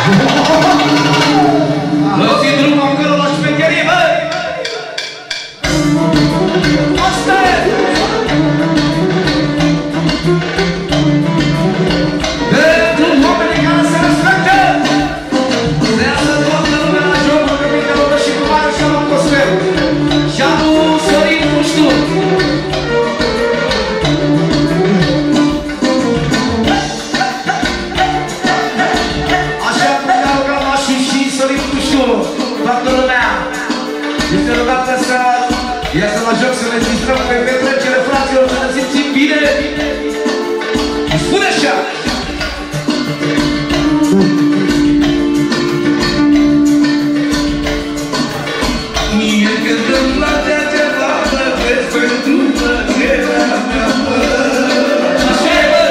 Lăsiți drumul acolo la șmecherie, băi! Asta e! Pentru oamenii care se respectă! Se iasă toată lumea la joc, că minte luptă și cu mare și la atmosferă. Și anul Sorin Puștu. Așa ne-a rugat Mașu și Sorin Puștu, toată lumea. Este rugată să iasă la joc, să ne distrăm pe petrecere, fraților, să ne simțim bine. Și spune așa! Mie când îmi plăcea ceva, plătesc pentru plăcerea mea, bă. Așa e, bă!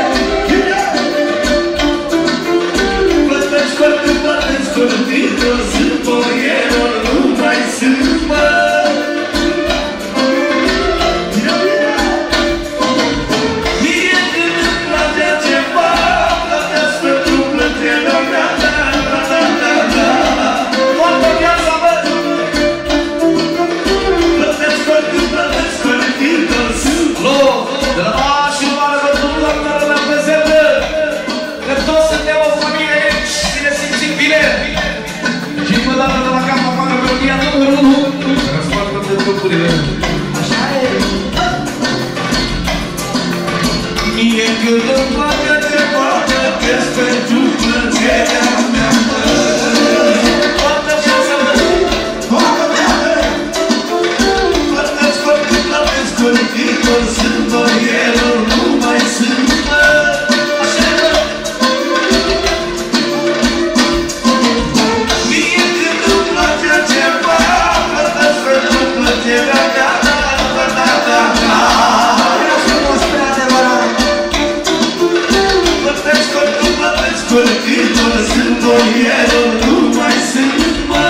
Plătesc foarte, plătesc foarte, sunt boierul, nu mai sunt, bă. Mie când îmi plăcea ceva, plătesc pentru plăcerea mea, da, da, da, da, da. Toată viața, bă! Plătesc foarte, sunt loc de la Mașu, mare văzut, toată lumea prezentă. Că toți suntem o familie aici și ne simțim bine. Și încă o dată de la cap afară melodia numărul 1. Răspoartă de toturile. Așa e. Mie când îmi place ceva, plătesc pentru plăcerea mea. Toată viața mea. Plătesc foarte, plătesc colectiv, sunt boierul, nu mai sunt, bă. Așa e, bă. Mie când îmi place ceva, plătesc pentru plăcerea mea, da, da, da, da, da. Plătesc foarte, plătesc colectiv, sunt boierul, nu mai sunt, bă.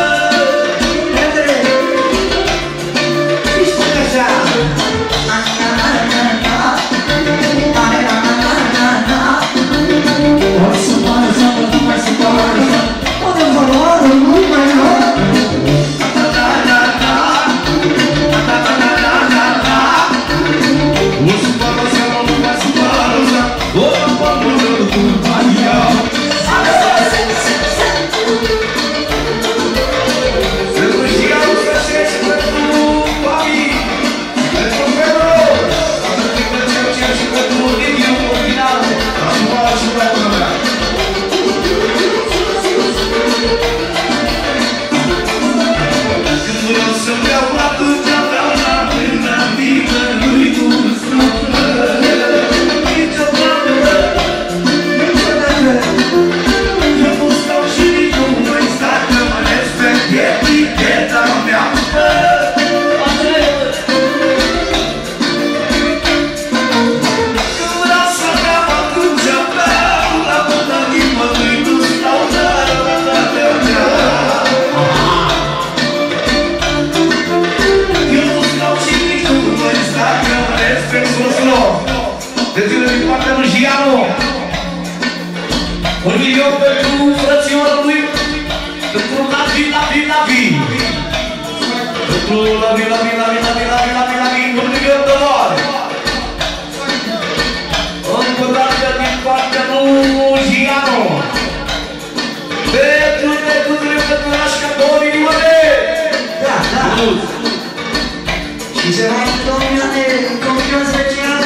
Și se mai domnule, confion special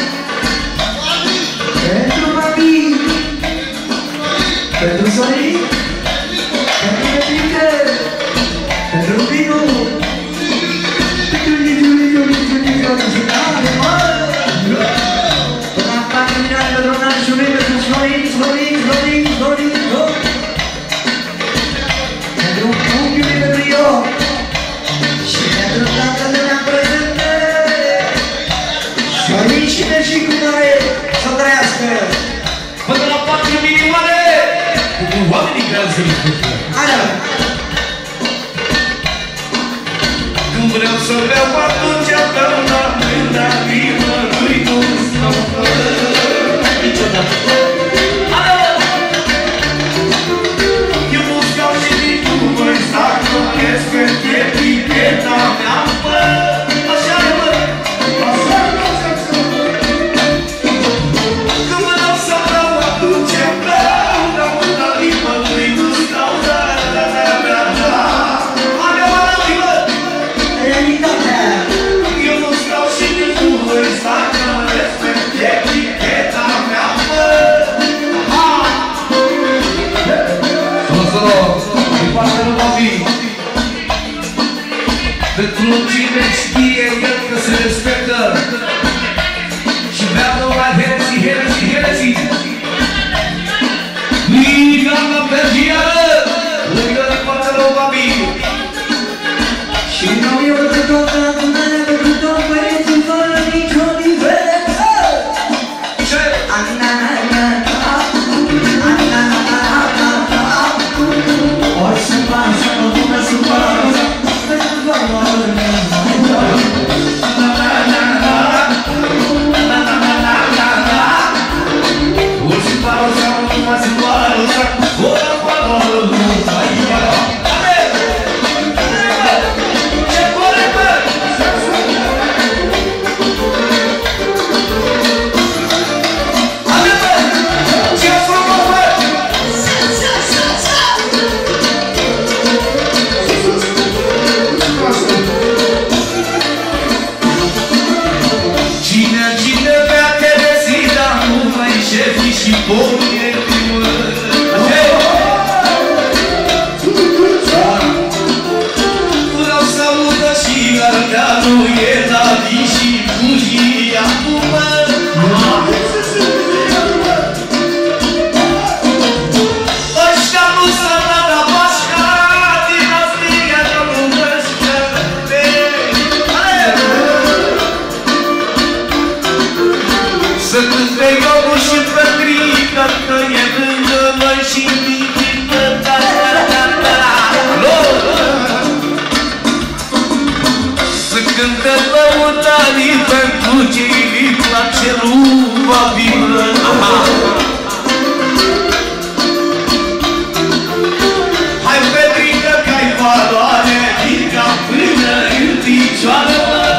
pentru Babi, pentru Sorin, pentru Petrică, pentru Binu, pentru Liviu, finale, mă! Până la 4 milioane de donari și unui pentru Sorin, pentru unchiului pentru eu și pentru toată lumea prezentă. Sorin și mergi cu noi să trăiască! Până la 4 milioane! Cu oamenii care se discută. Hai! Când vreau să beau, atunci beau la mâna nimănui nu scapă. Niciodată! eticheta mea, mă. Solo, din partea lui Bobby. Pentru cine știe el că se respectă și vrea numai Hennessy. Liga-mă pe viară, lângă din partea lui Bobby. Și noi eu de tot adunare pentru tot băieții fără nicio diferență. Ori să pasă, o bună să pasă, pentru valoare. Ori să pasă, o bună să pasă, pentru valoare. Și pomietimă vreau să audă și ardeanul e la vii și bujia mă. Ăștia nu s-a dat la bașca din astriga domnul mășcăte. Să cânte Iobu și Petrica, că e lângă noi și Nichită, să cânte lăutarii pentru ce-i li place rubabilă. Hai Petrica că-ai valoare, ridica până în picioare.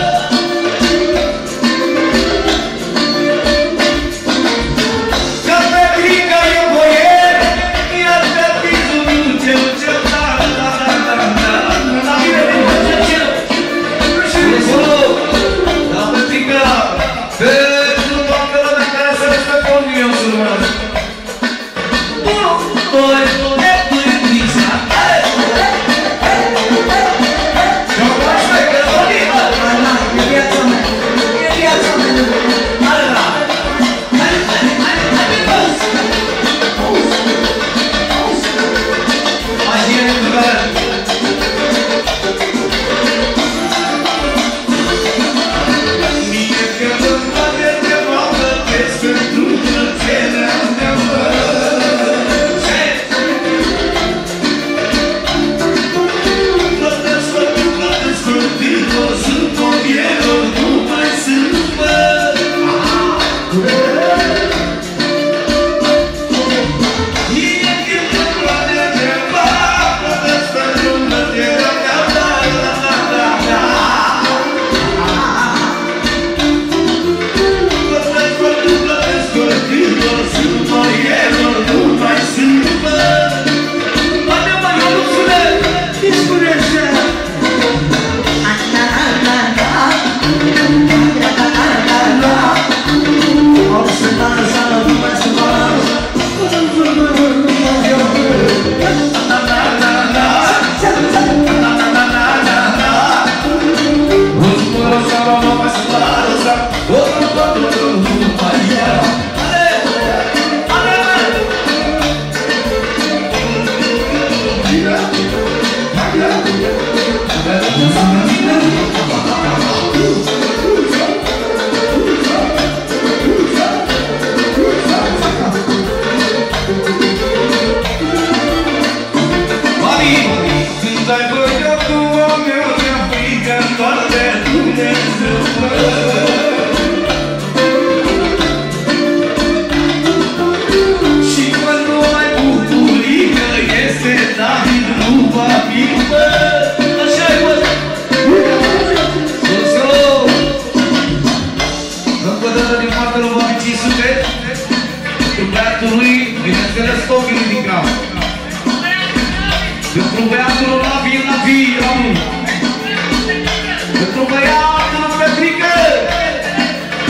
Pentru băiatul la vii, Ramu. Pentru băiatul Petrică.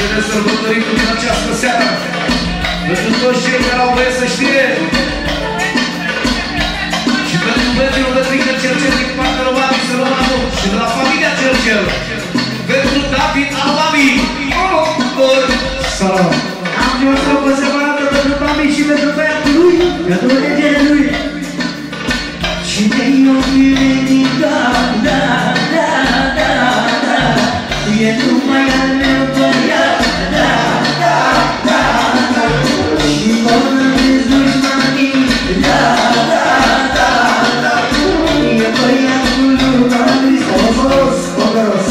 de sărbătoritul din această seară. Pentru toți cei care au voie să știe. Și pentru prietenul de Trică Cercel din partea lui Babi Sărămanu și de la familia Cercel. Pentru David Albabi. Salam! Am de o stropă separată pentru Babi și pentru băiatul lui, pentru regele lui. Cine-i ochile din da, da, da, da, da, e numai al meu băiat, da, da, da, da, și până vezi dușmanii, da, da, da, da, e băiatul lui Babi, Ogoros.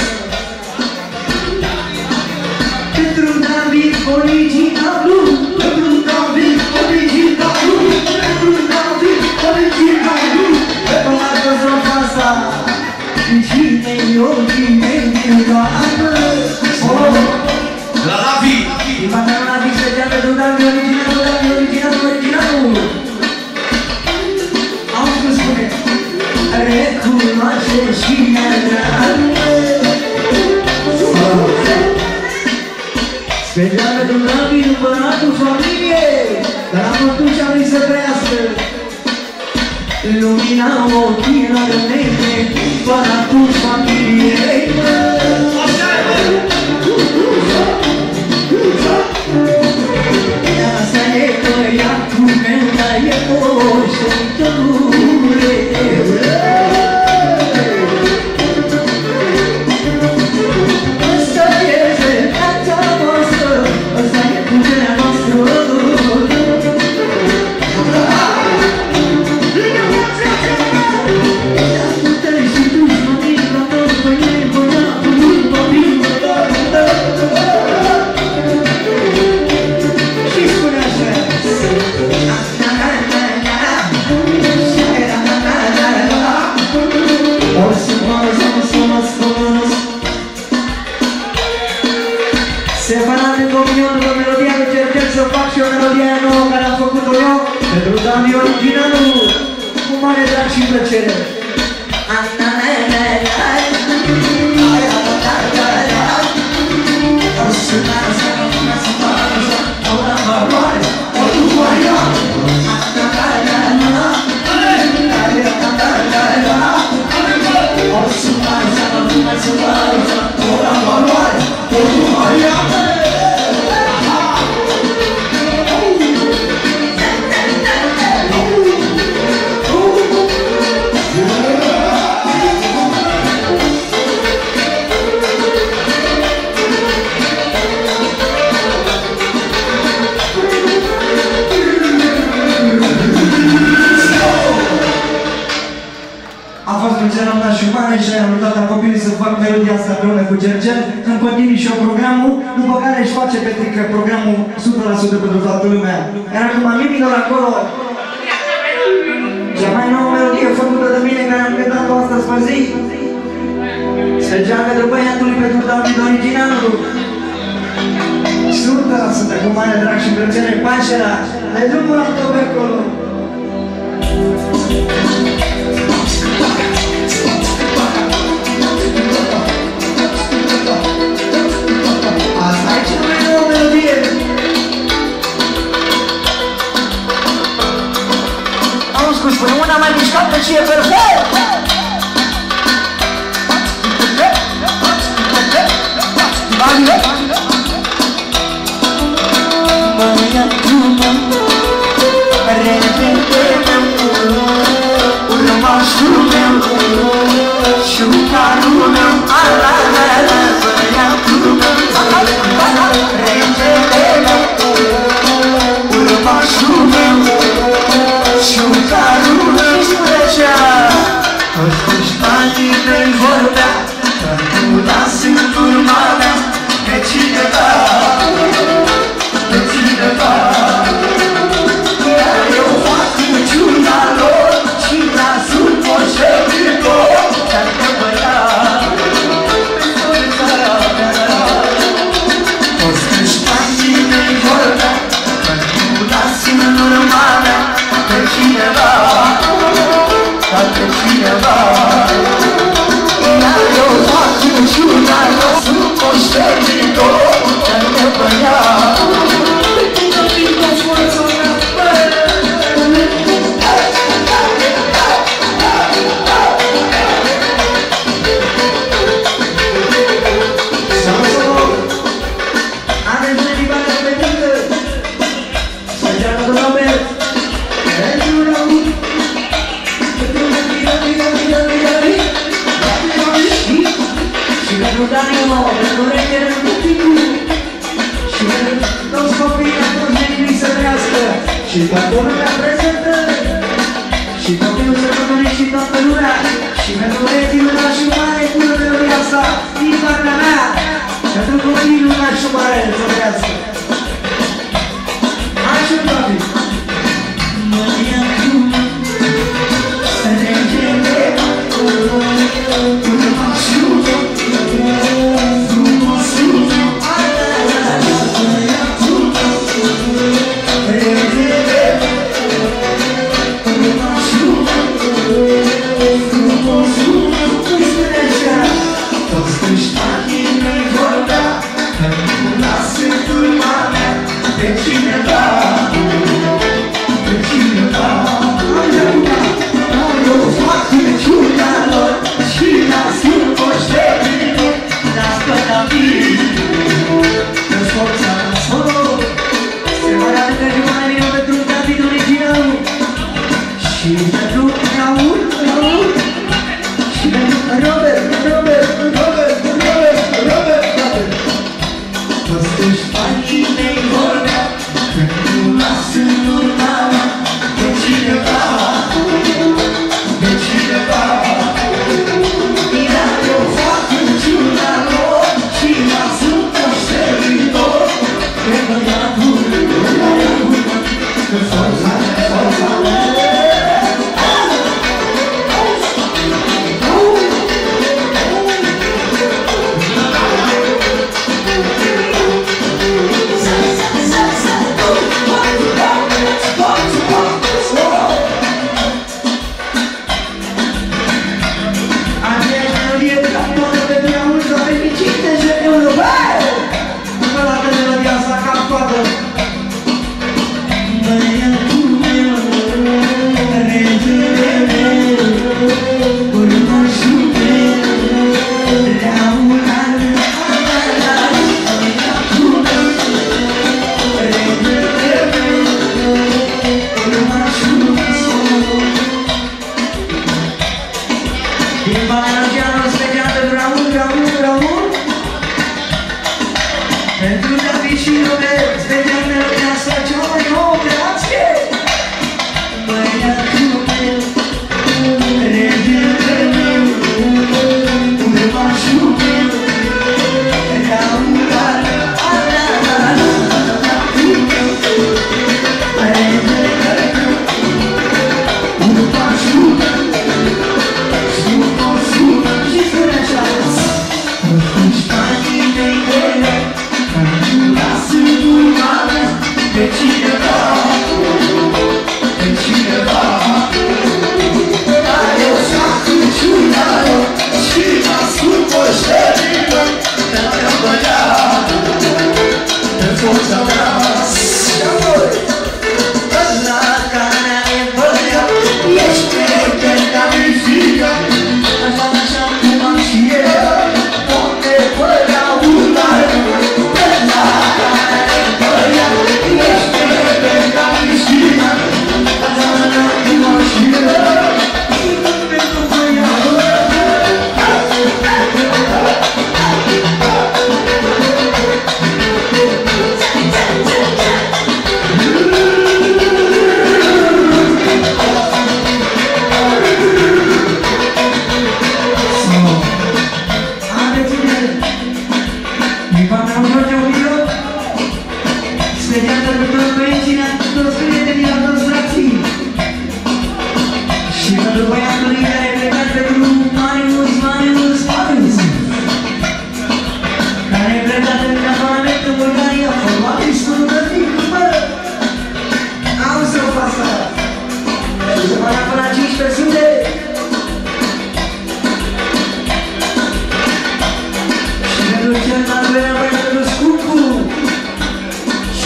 Pentru David originalul, pentru David originalul, pentru David originalul, pentru altă zonă asta, cine-i ochii mei din toată, la Lavi! din partea la Lavi special pentru David originalul. Auzi cum spune, recunoaște și ne-adragă. Special pentru David, împăratul familiei, dar la mătușa lui să trăiască. Lumina ochilor mei, împăratul familiei. Asta e băiatul meu, dar e moștenitule. Asta e viața noastră, asta e puterea noastră. Putere și dușmanii, la toți băiei, băiatul lui Babi. Și spune așa. O să mă spus. Separat în comunion după melodia lui Cercel să fac și o melodie nouă care am făcut-o eu pentru David originalul, cu mare drag și plăcere. Și am luptat la copilii să fac melodia asta împreună cu Cercel. Îmi continui și eu programul, după care își face Petrică programul 100% pentru toată lumea. Iar acum mimilor acolo, cea mai nouă melodie făcută de mine care am cântat-o astăzi pe zi. Special pentru băiatul lui, pentru David originalul. 100% cu mare drag și plăcere, Pașera, de drumul la tot pe acolo. Asta e cea mai nouă melodie. Auzi cum spune, una mai mișcată și e perfect. Băiatul meu, regele meu, urmașul meu, șucarul meu, băiatul meu, regele meu, urmașul meu, șucarul meu, spune așa. Toți dușmanii mei vorbea, că nu las în urma mea, căci Și toată lumea prezentă, și copilul să rămâne și toată lumea, și pentru băieții și mare, bună de viața, din partea mea, pentru copilul și mare, să viața. Hai și toate! Măria Cuma, regele, până mă ajută, frumosuță,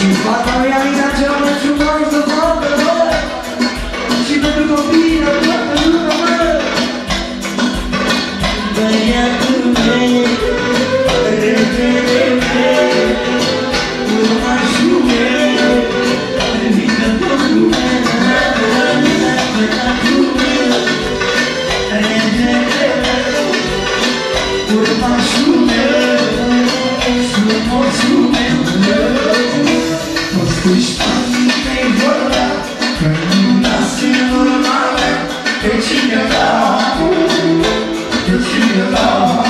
Și fata mea era cea mai frumoasă fată, mă. Și pentru copiii la toată lumea, mă. Băiatul meu, regele meu, urmașul meu, vindătorul meu, băiatul meu, regele meu, urmașul meu, frumosul meu. Toți puștanii mei vor vrea că nu lasă în urma mea pe cineva, pe cineva.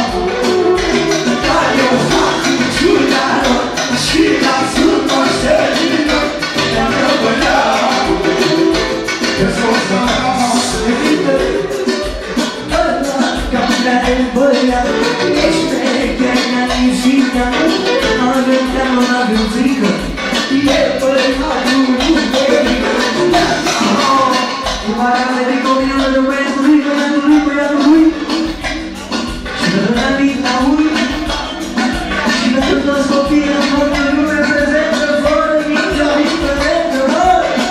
Dar eu fac ciuda lor și lasă-l moștenilor de-a meu băiat, că s-o să-mi ăla ca-mi băiat. Ești șmecher, n-ai frică, n-avem teamă, n-avem frică. E băiatul cu verică. Cumpărare de copilul de băiatului, băiatului, băiatului. Și la Lita ui. Și pentru toți copiii în toată lumea prezentă, fără nicio diferență, bă!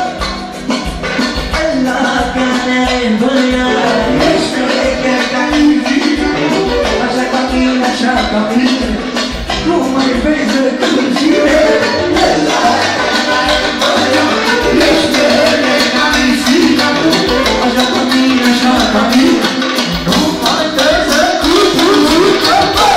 Ăla care-i băiat, ești șmecher ca-i frică. Așa ca mine, așa ca mine, nu mai vezi decât cine. Ăla care-i băiat, ești șmecher ca-i frică. Așa ca mine, așa ca mine, nu mai vezi decât cine.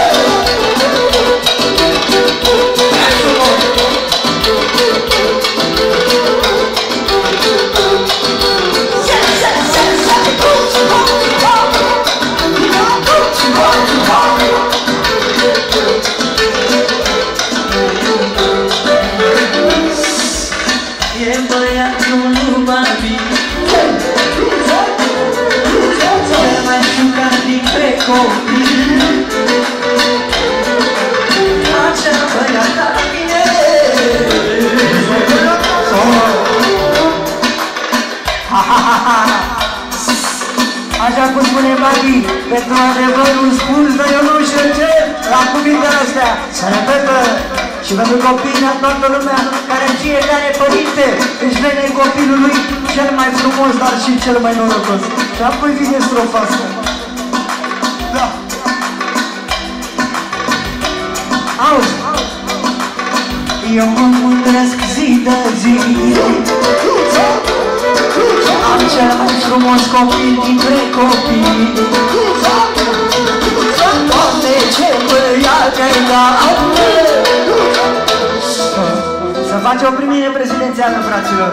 E băiatul lui Babi, cel mai șucat dintre copii. Acel băiat la mine. Așa cum spune Babi, pentru adevărul spus, dar eu nu știu ce, la cuvintele astea, să repetă. Și pentru copiii din toată lumea, care fiecare părinte își vede copilului cel mai frumos, dar și cel mai norocos. Și apoi vine strofa asta. Da. Auzi! Eu mă mândresc zi de zi. Am cel mai frumos copil dintre copii. Doamne, ce băiat-ai dat! Să face o primire prezidențială, fraților!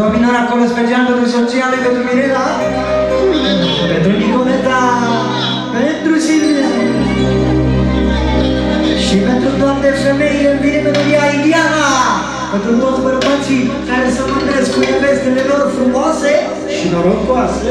minore acolo special pentru sociale, pentru Mirela, pentru Nicoleta, pentru Silvia și pentru toate femeile în vine melodia Indiana, pentru toți bărbații care se mândresc cu nevestele lor frumoase și norocoase.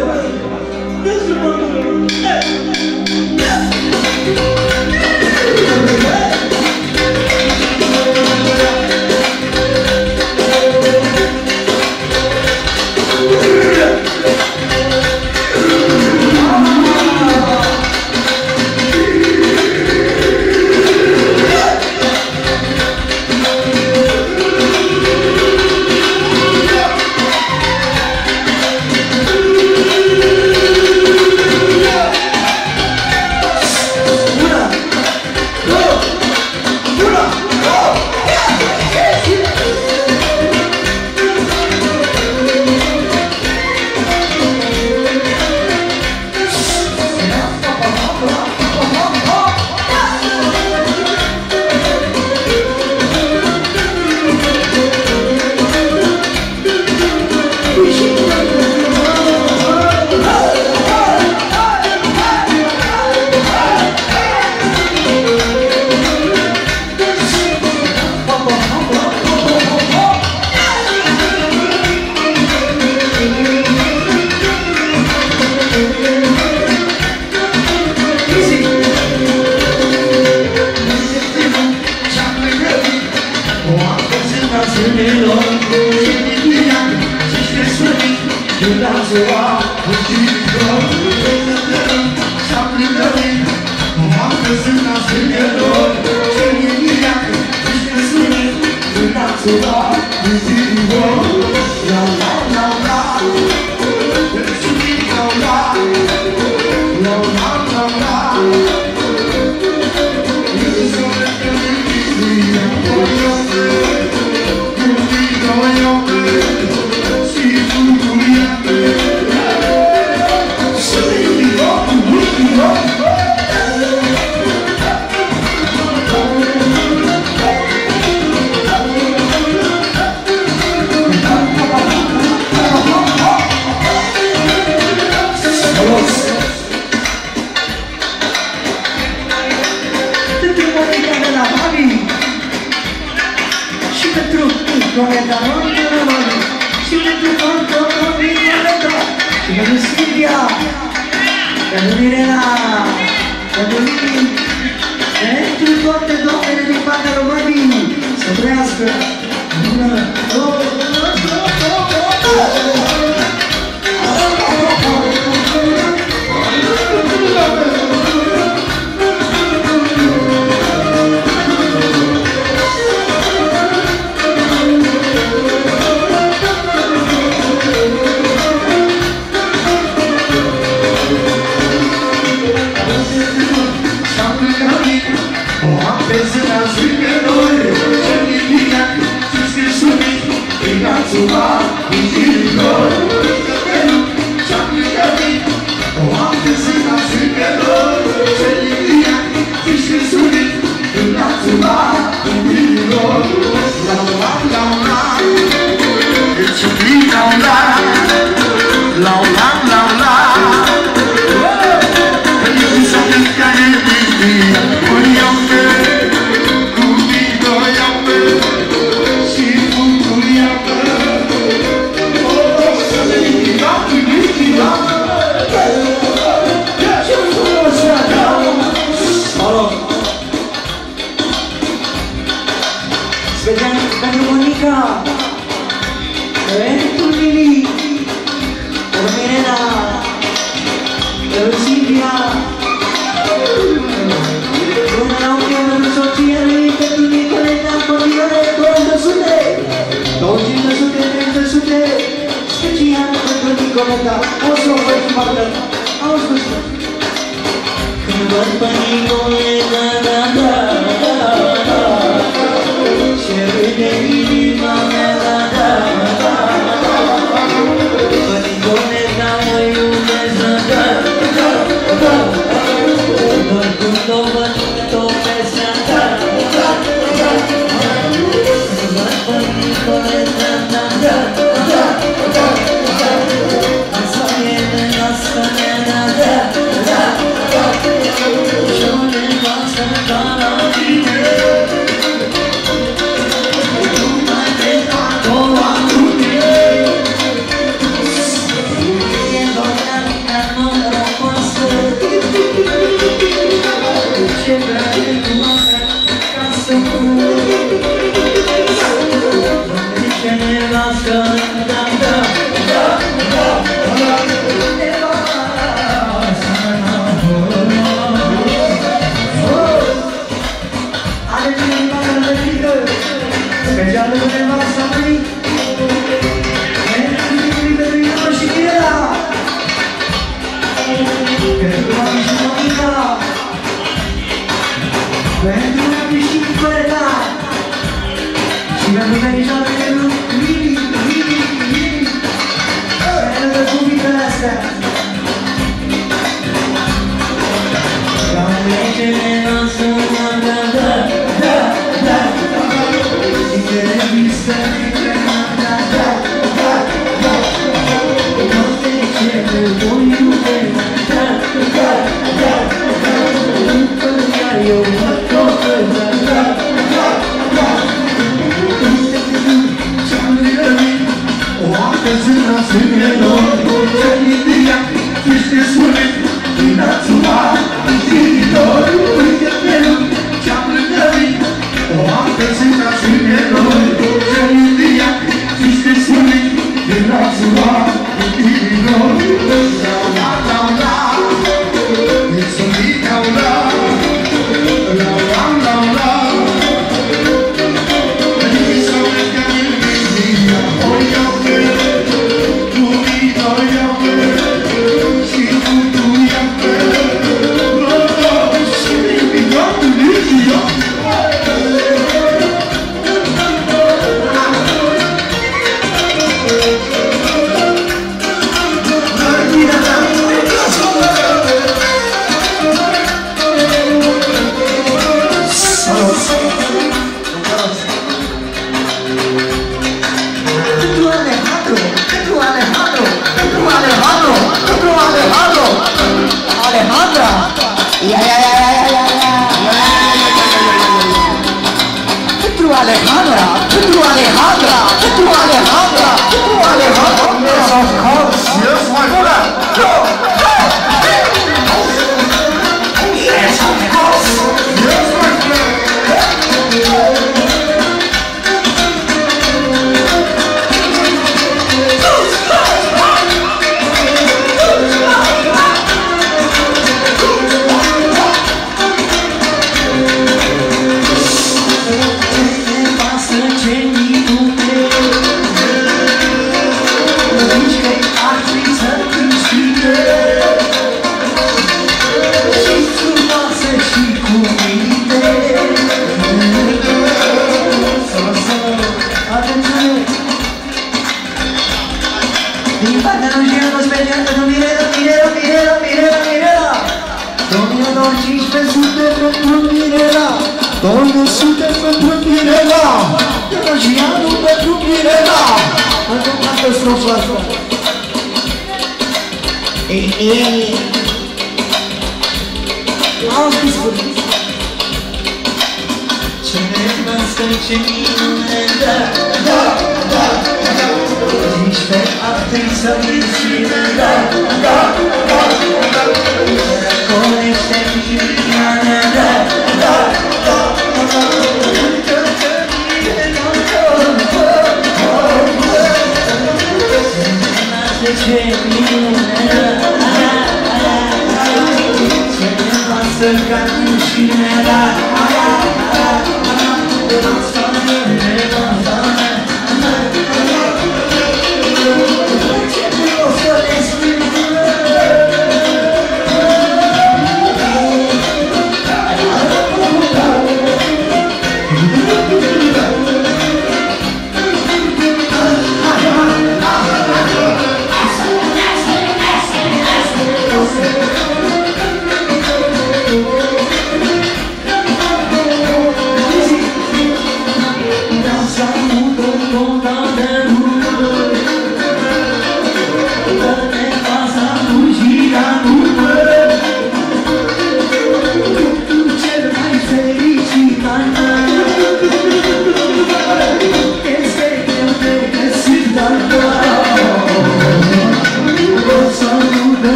Special de nevasta mea, pentru Ionor și Mirela, pentru mami și Monica, pentru mami și Nicoleta, și pentru verișoare, pentru Lili, pentru cuvintele astea. Ca lege nevastă mea, da, și te revistă,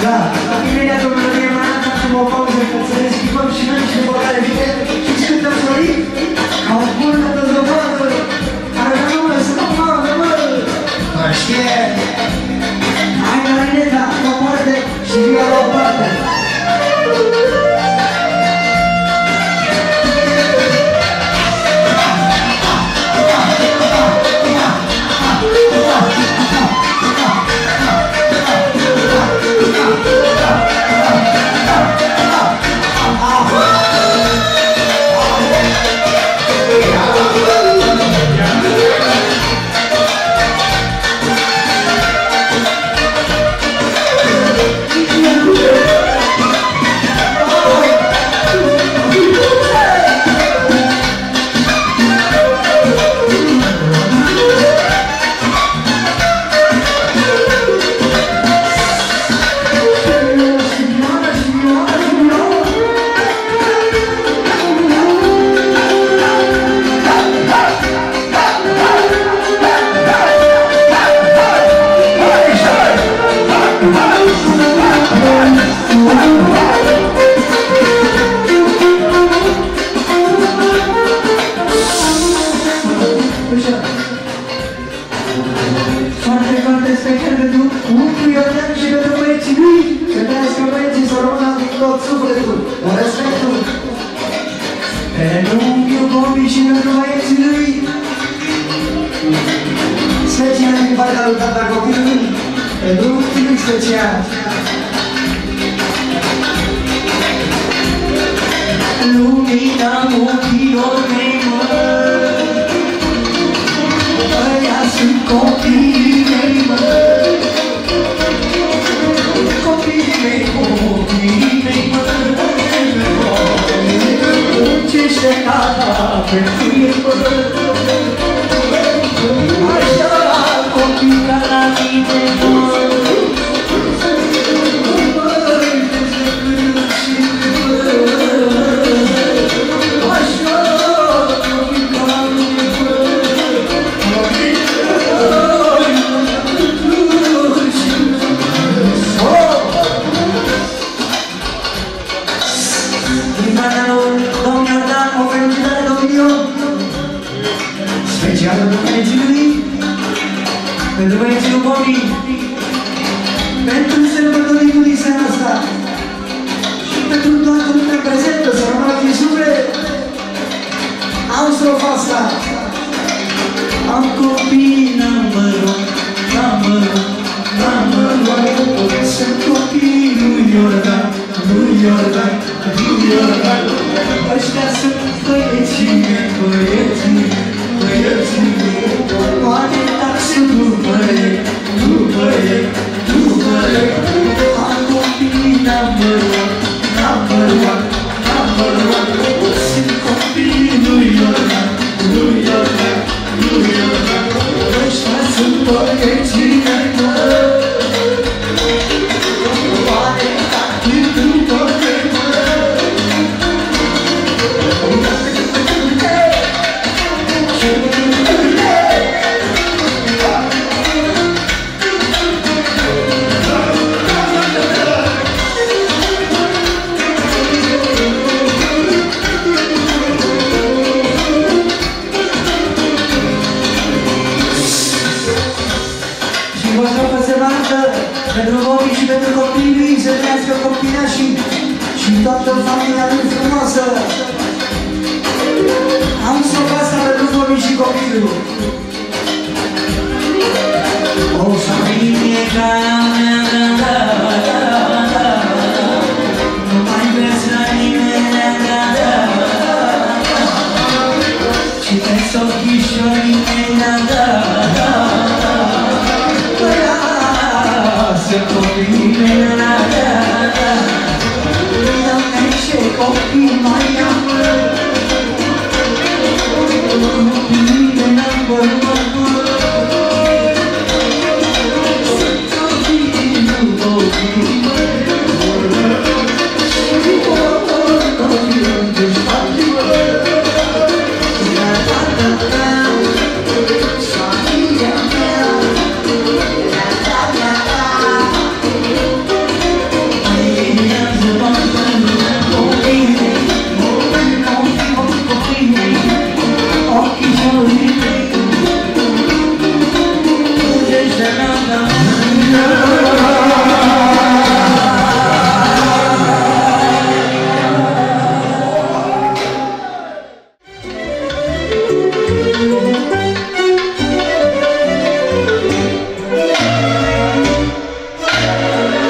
Da, imediat o melodie mai altă, facem o pauză ca să ne schimbăm și noi niște vocale bine și cântăm Florin ca o bună dăzăvătă care nu lăsă mamă, mă! Mă știe! Hai clarineta, o parte și viola o parte!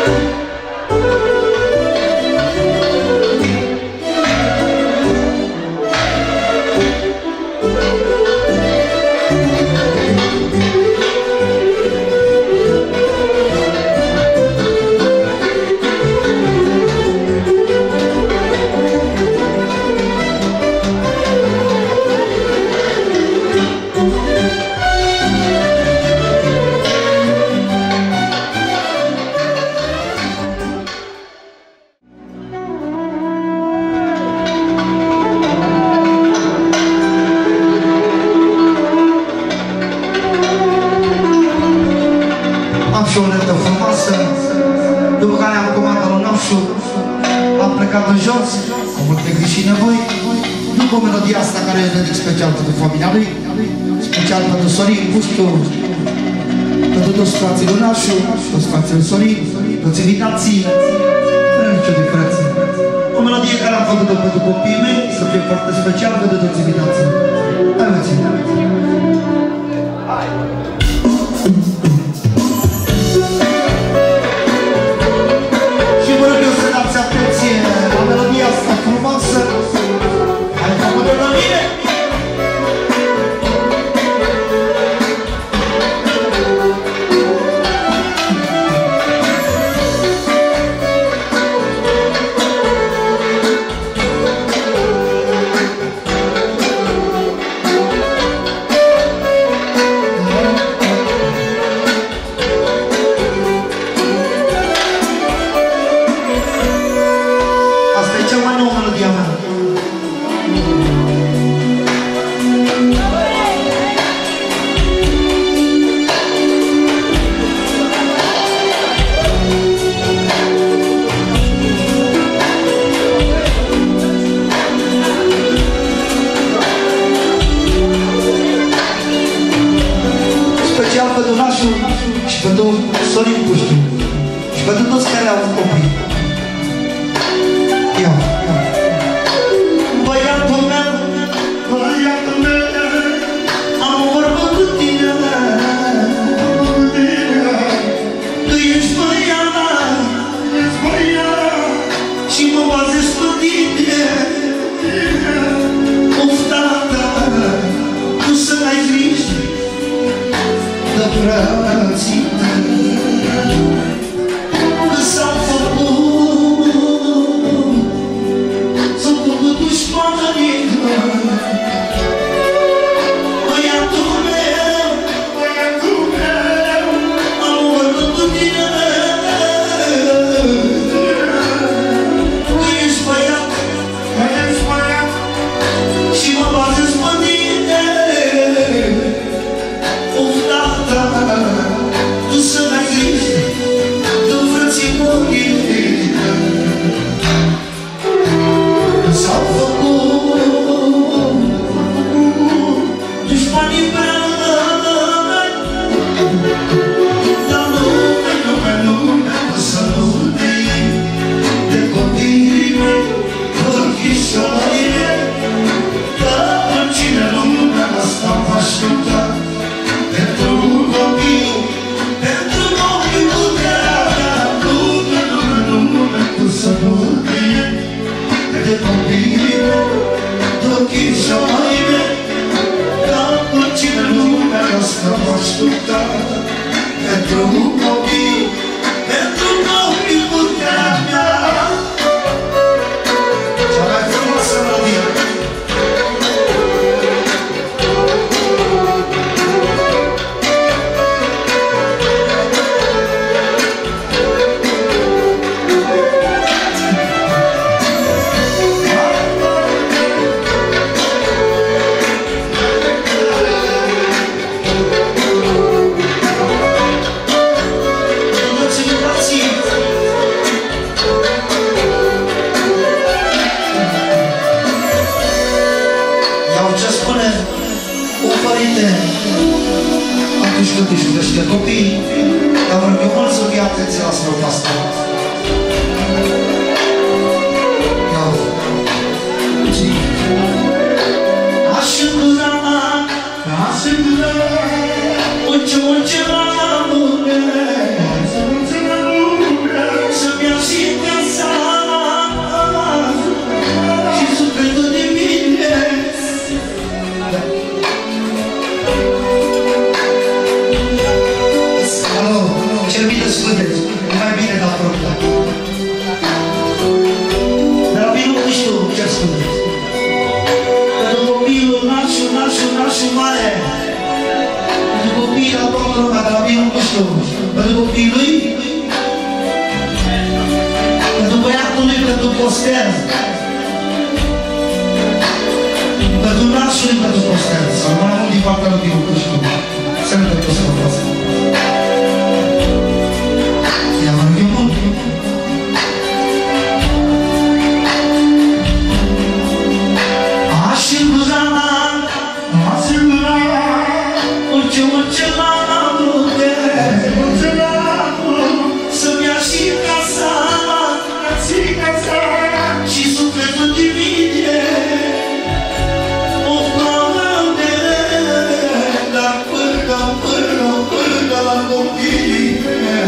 Toți invitații, nu e nicio diferență. O melodie care am făcut-o pentru copiii mei, să fie foarte special pentru toți invitații. Hai, mă ține! Și vă rog eu să dați atenție la melodia asta frumoasă. Hai, făcut-o la mine! Și pentru Sorin Puștiu și pentru toți care au copii. Ia. Băiatul meu, am vorbit cu tine. Tu ești băiat și mă bazez pe tine. Of, tata, tu să n-ai grijă de frații că s-au făcut dușmanii. Băiatul meu, am vorbit cu tine. Tu ești băiat și mă bazez pe tine. Of, tata, tu să n-ai grijă de frații mei. S-au făcut dușmanii brani, dar lume o să nu uite de copiii mei, ochișorii mei. Dar oricine lumea asta va aștepta pentru copii, pentru copii puterea mea. Lume o să nu uite de copiii mei, de ochișorii mei. Dar oricine lumea asta va aștepta pentru copii, pentru copii puterea mea. Cea mai frumoasă melodie. Atunci când își iubește copiii, dar vreau eu mult să fie atenție la strofa asta. Aș îndura, munce la lume, Nașu, pentru copiii lui, pentru băiatul lui, pentru Costel, pentru nașul lui, pentru Costel, să rămână mult din partea lui Dilu Cușcu. Sănătate să vă față. Ia mă rugăm mult. Să-mi ia și casa, și sufletul divine, o Doamne, dar până la copii,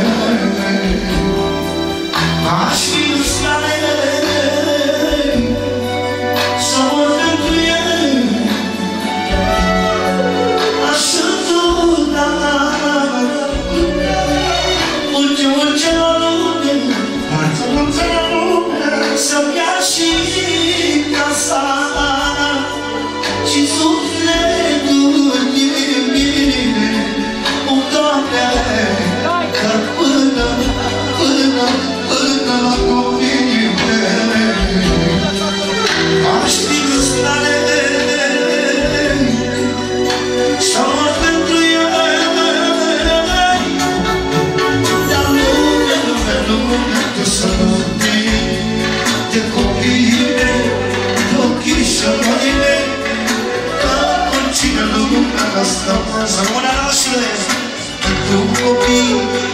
aș fi în stare să mă pentru el, așa orice la lume, să-mi ia și casa și sufletul din mine, o Doamne, dar până la copiii mei, aș fi în stare să mă pentru să nu de copiii mei, de ochișorii mei, ca oricine lumea asta. Să rămână nașule, pentru copii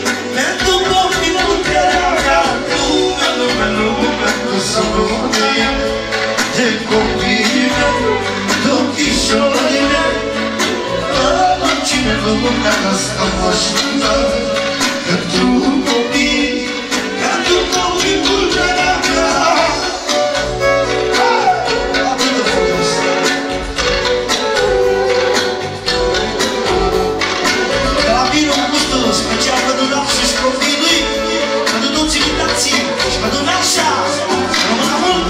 puterea mea, lume, să nu de copiii mei, de ochișorii mei, ca oricine lumea asta mă ajută. Pentru copii puterea mea. Atât de frumos. De la bine un gustul special pentru nașa și copiii lui, pentru toți invitații și pentru nașa. Rămână mult!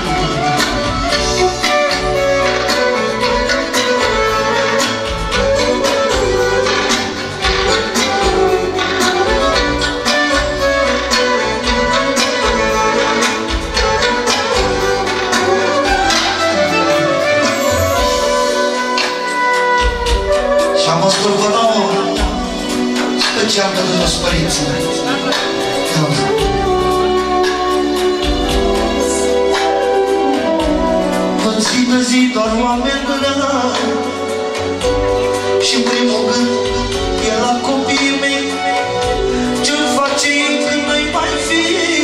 Special pentru toți părinții. În zi de zi doar oameni răi și primul gând e la copiii mei. Ce-mi face ei când noi mai fi?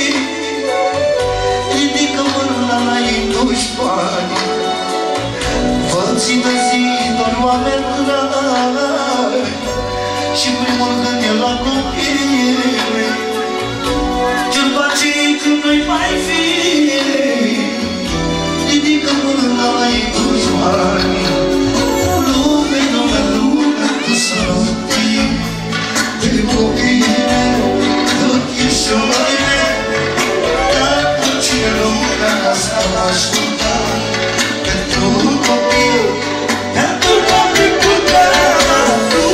Ridică mâna la ei 12 ani. În zi de zi doar oameni răi și primul gând e la copiii mei. Ce-mi face ei când noi mai fi? Ridică mâna la ei 12 ani. Lume, tu să nu fii de copiii mei, de ochișorii mei, dar oricine lumea asta m-a ajutat. Pentru copii puterea mea.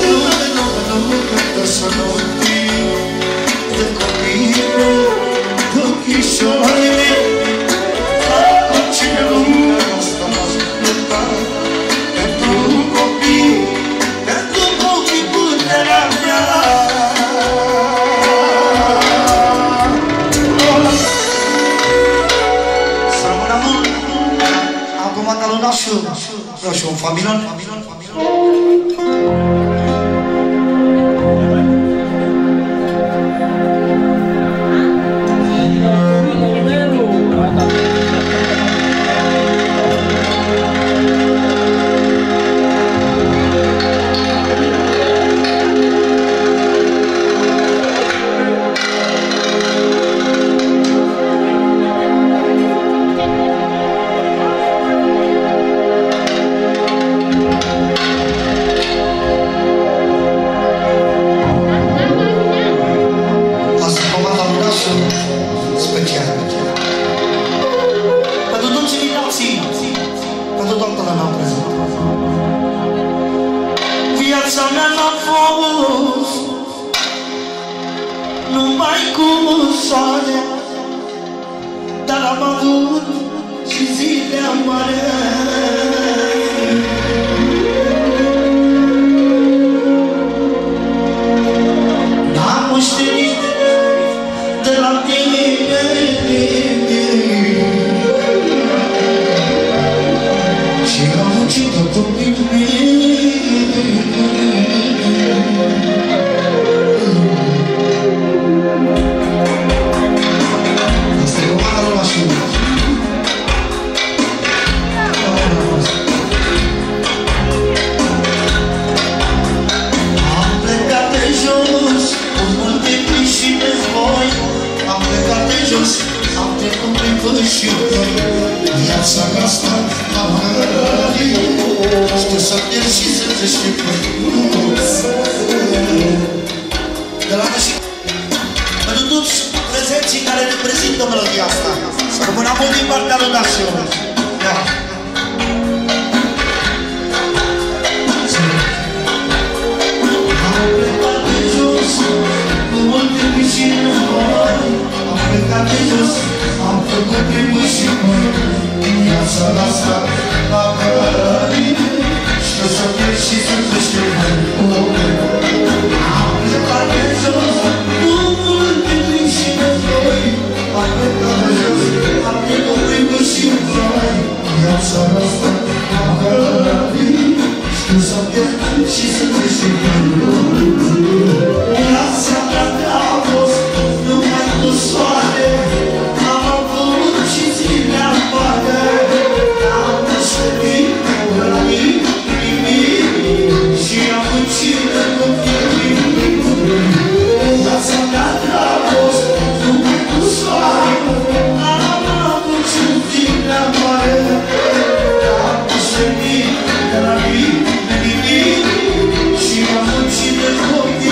Să nu fii de copiii mei, de ochișorii mei, dar oricine lumea asta m-a ajutat. Pentru copii puterea mea. Să rămână mult. Acum talunașul, vreau și un familion. am avut și zile amare. N-am moștenit de la tine și am muncit tot din am trecut prin fâșiuri, viața asta am hărărit. Știu să pierd și să te știu de la și pentru toți prezenții care reprezintă melodia asta. Să rămână mult din partea lui Daciu. Da. Am plecat de jos, cu multe piscine în voi. Am plecat de jos, am făcut primul și măi. Viața asta m-a hărărit. Știu să pierd și să te știu. Am plecat de jos, cu multe piscine în voi. Am plecat de jos, am făcut primul și măi. Viața asta m-a hărărit. Știu să pierd și să te știu. Viața mea a fost numai cu soare. Am avut și zile amare. Am moștenit de la nimic și am muncit de copii. Viața mea a fost numai cu soare. Am avut și zile amare. Am moștenit de la nimic și am muncit de copii.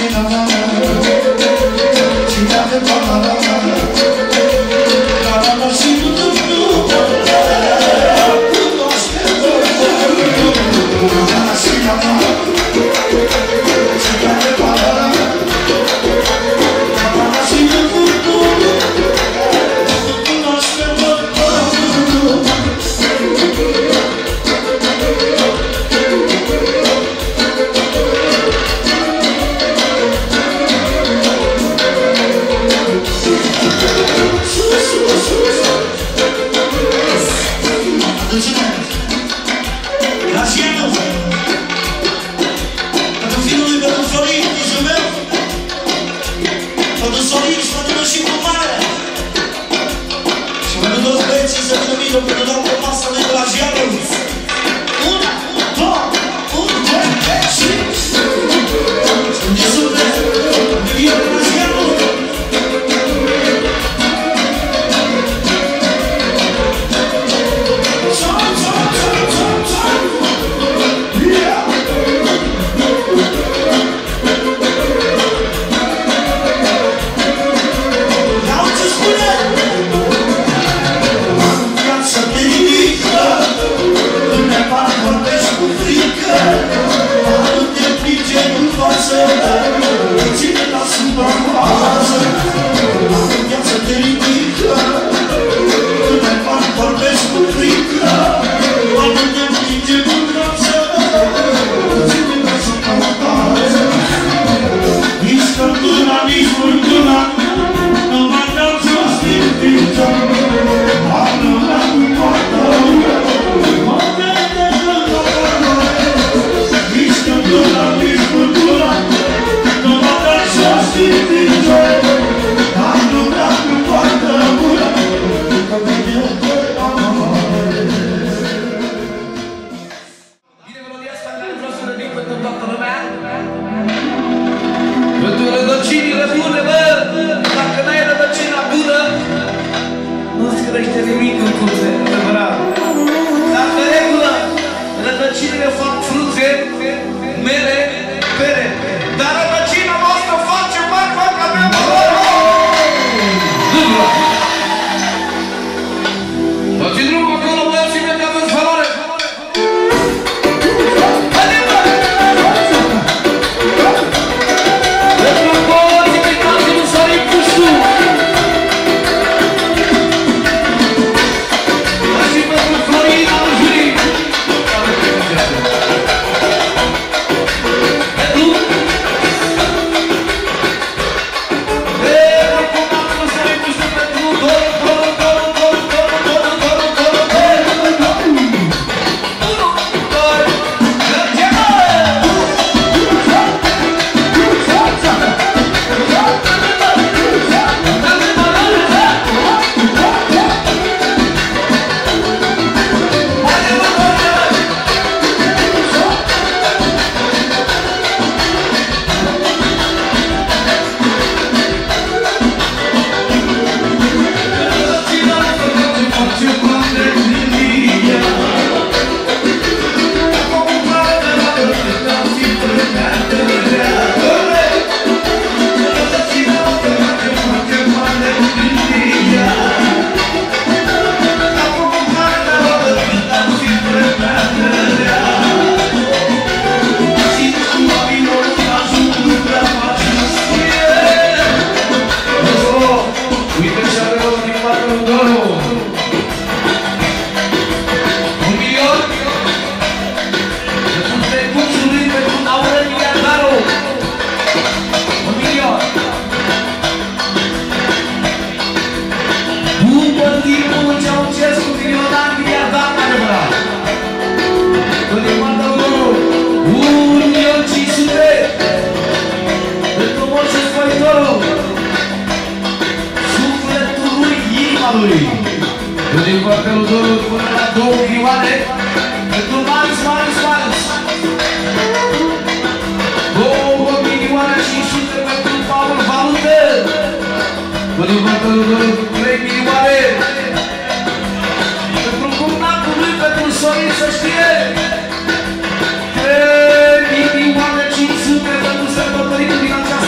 Pentru sărbătoritul din această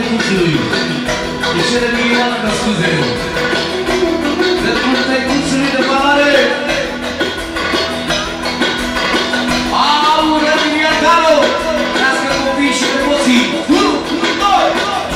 tăicuțului. De cele milioane de scuze. Pentru tăicuțului de valoare. Aurel Iargalo. Nască copii și emoții. 1, 2.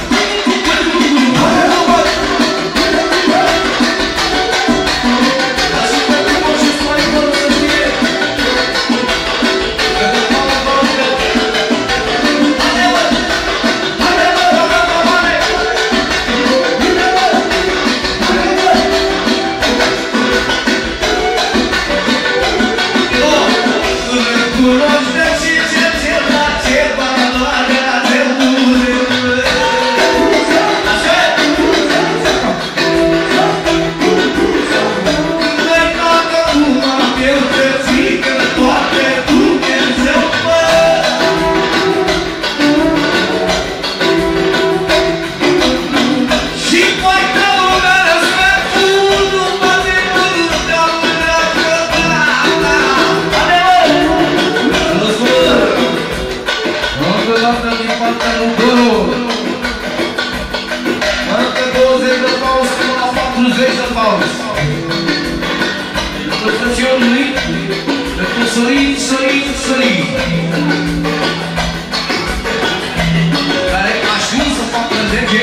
Care a ajuns să facă lege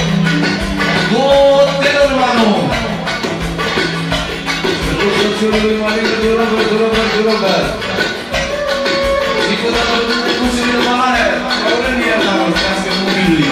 Gotel Urbano. Pentru soțiul lui Marie Durover. Și cu toată cursurile de valoare, Aurel Iargalo, cască mobilului.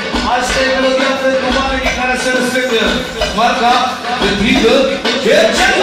Marca, de